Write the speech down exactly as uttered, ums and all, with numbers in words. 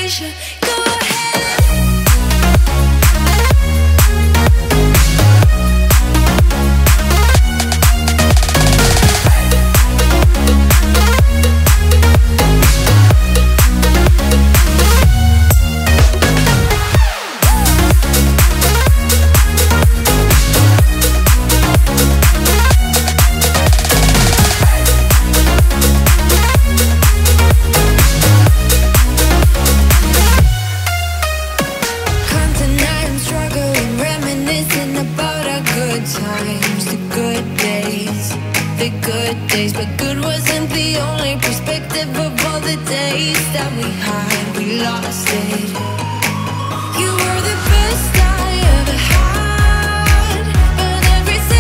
conversation. Go ahead. Times, the good days, the good days, but good wasn't the only perspective of all the days that we had. We lost it. You were the best